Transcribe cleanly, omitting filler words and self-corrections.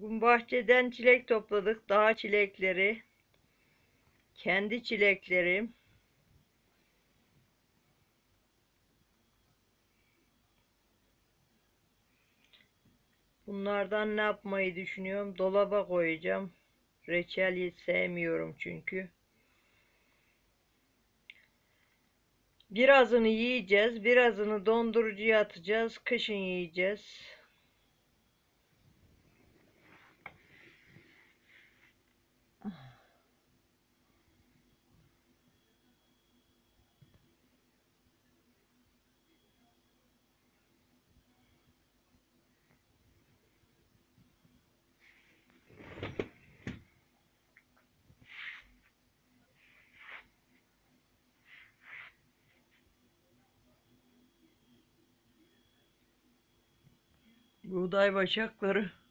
Bugün bahçeden çilek topladık. Dağ çilekleri. Kendi çileklerim. Bunlardan ne yapmayı düşünüyorum? Dolaba koyacağım. Reçeli sevmiyorum çünkü. Birazını yiyeceğiz. Birazını dondurucuya atacağız. Kışın yiyeceğiz. Buğday başakları.